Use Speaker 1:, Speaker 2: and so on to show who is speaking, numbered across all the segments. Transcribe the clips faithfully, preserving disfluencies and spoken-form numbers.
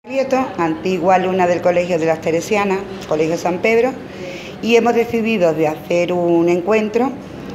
Speaker 1: Antigua alumna del Colegio de las Teresianas, Colegio San Pedro, y hemos decidido de hacer un encuentro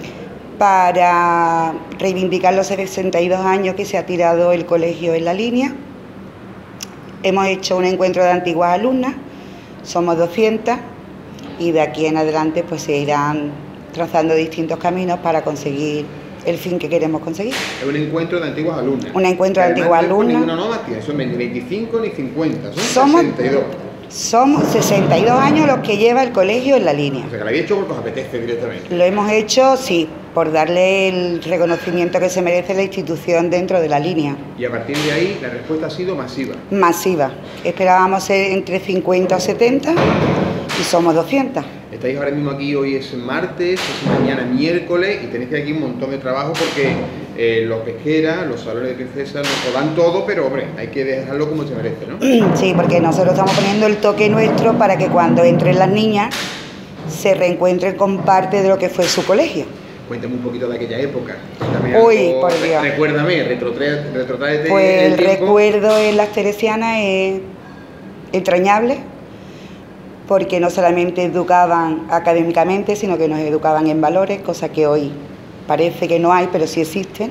Speaker 1: para reivindicar los sesenta y dos años que se ha tirado el colegio en la línea. Hemos hecho un encuentro de antiguas alumnas, somos doscientas, y de aquí en adelante pues se irán trazando distintos caminos para conseguir el fin que queremos conseguir.
Speaker 2: Es un encuentro de antiguas alumnas.
Speaker 1: Un encuentro de antiguas alumnas.
Speaker 2: No ninguna tiene, son ni veinticinco ni cincuenta, son
Speaker 1: somos,
Speaker 2: sesenta y dos.
Speaker 1: Somos sesenta y dos años los que lleva el colegio en la línea.
Speaker 2: O sea, que lo habéis hecho porque os apetece directamente.
Speaker 1: Lo hemos hecho, sí, por darle el reconocimiento que se merece la institución dentro de la línea.
Speaker 2: Y a partir de ahí la respuesta ha sido masiva.
Speaker 1: Masiva. Esperábamos ser entre cincuenta o setenta y somos doscientas.
Speaker 2: Estáis ahora mismo aquí, hoy es martes, es mañana miércoles y tenéis que aquí un montón de trabajo porque eh, los pesqueras, los salones de princesas nos dan todo, pero hombre, hay que dejarlo como se merece, ¿no?
Speaker 1: Sí, porque nosotros estamos poniendo el toque nuestro para que cuando entren las niñas se reencuentren con parte de lo que fue su colegio.
Speaker 2: Cuéntame un poquito de aquella época.
Speaker 1: Uy, algo, por Dios.
Speaker 2: Recuérdame, retrotraete.
Speaker 1: Pues el, el recuerdo en las Teresianas es entrañable, porque no solamente educaban académicamente, sino que nos educaban en valores, cosa que hoy parece que no hay, pero sí existen.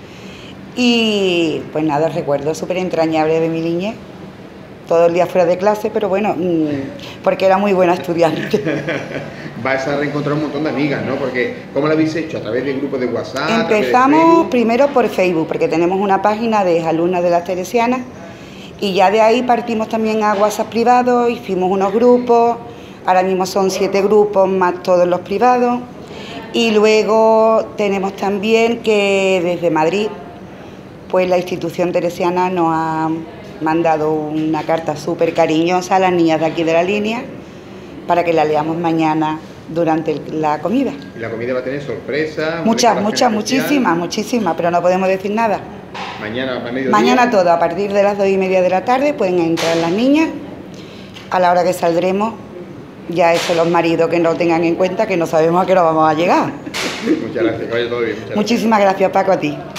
Speaker 1: Y pues nada, recuerdo súper entrañable de mi niñez, todo el día fuera de clase, pero bueno, porque era muy buena estudiante.
Speaker 2: Vas a reencontrar un montón de amigas, ¿no? Porque, ¿cómo lo habéis hecho? ¿A través de grupos de WhatsApp?
Speaker 1: Empezamos primero por Facebook, porque tenemos una página de alumnas de las Teresianas, y ya de ahí partimos también a WhatsApp privado, hicimos unos grupos, ahora mismo son siete grupos más todos los privados, y luego tenemos también que desde Madrid, pues la institución teresiana nos ha mandado una carta súper cariñosa a las niñas de aquí de la línea, para que la leamos mañana durante la comida.
Speaker 2: ¿Y la comida va a tener sorpresa?
Speaker 1: Muchas, muchas, muchísimas, muchísimas, pero no podemos decir nada.
Speaker 2: Mañana a mediodía.
Speaker 1: Mañana todo, a partir de las dos y media de la tarde pueden entrar las niñas. A la hora que saldremos, ya eso los maridos que no tengan en cuenta que no sabemos a qué hora vamos a llegar.
Speaker 2: Muchas gracias, que vaya todo bien.
Speaker 1: Muchísimas gracias, Paco, a ti.